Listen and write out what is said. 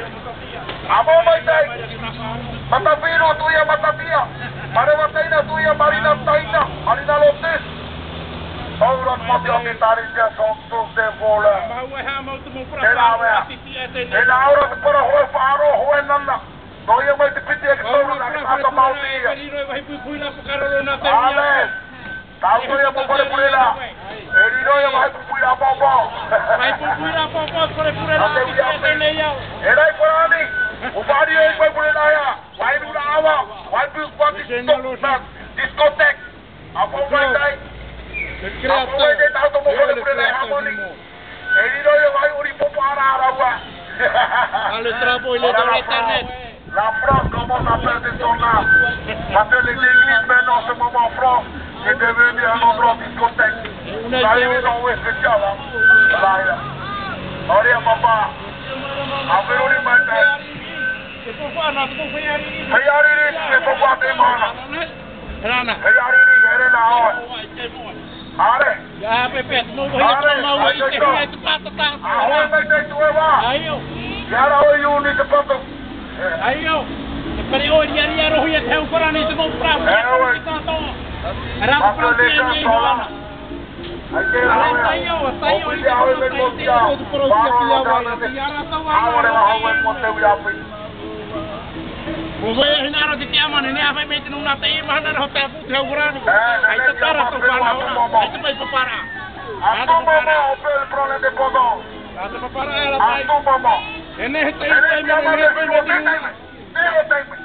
Amo mai tai. Matapiro tuya matapia. Marewataina tuya marina taina. Marina lotes. Aurat mati oki tarisia sontus de vola. Ela aurat para hoe faro hoe nana. Noia mai te piti ek toro na kata mautia. Amen. Tahu noia popore purela. Eri noia mai pupuira popo. Mai pupuira popo pore purela. Erai porani. Upari ei mai purela ya. Vai nuna awa. Vai pu quanti discotek. Apo vai dai. Apo vai dai tahu to popore purela harmoni. Eri noia vai uri popo ara arawa. Le trapo il est dans l'internet. La France commence à faire des tournages. Parce que l'église maintenant en ce moment en France est devenue un endroit discothèque. Ça arrive dans l'ouest spécial. Allez papa. Averoni matin. C'est pourquoi on a tout fait arriver. Fayariri, c'est pourquoi t'es mana. Fayariri, elle est là. Allez. Ya pepet, mau itu patata. Ahoi mai te tuewa. Ayo. Yara oi uni te pato. Ayo. Pare oi yari ro ya teu para ni te mo pra. Era para ti ni hoana. Ayo, Voy a hinar de tiama ni apa metin una tei mana hotel putra urani. Ai te tara to para. Ai te vai para. À tout moment, on peut prendre l'indépendance. À tout moment. Ene Ene tiama de